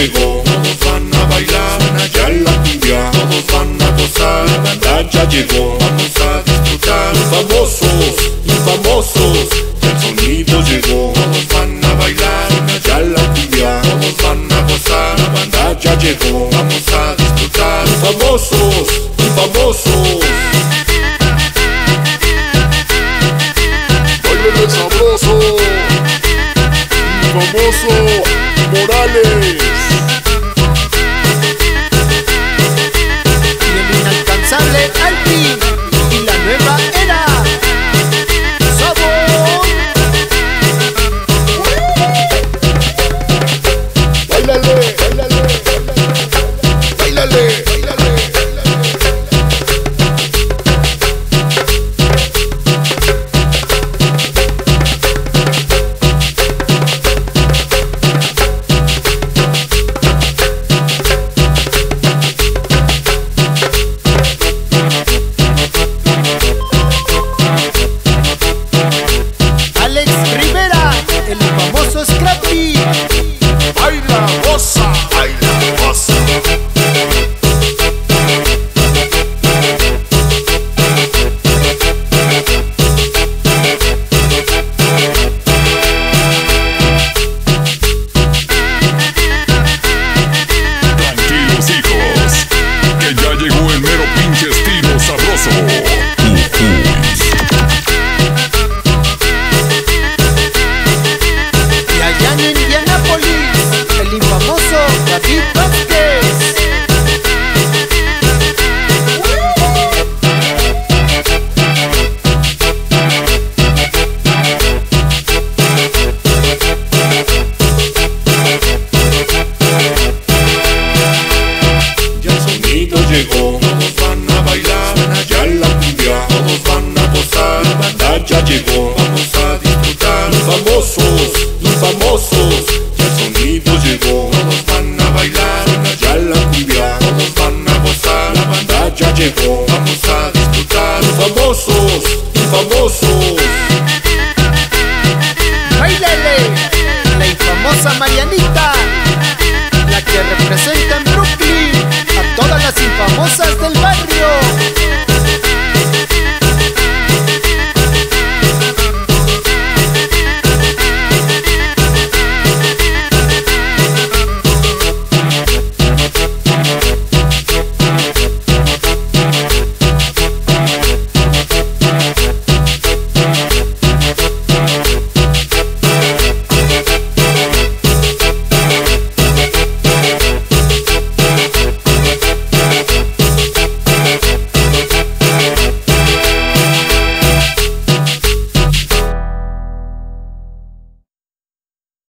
llegó, todos van a bailar, suena ya la cumbia, todos van a gozar, la banda ya llegó, vamos a disfrutar. Infamosos, el sonido llegó, todos van a bailar, suena ya la cumbia, todos van a gozar, la banda ya llegó, vamos a disfrutar. Infamosos. Báilele sabroso, famoso Morales.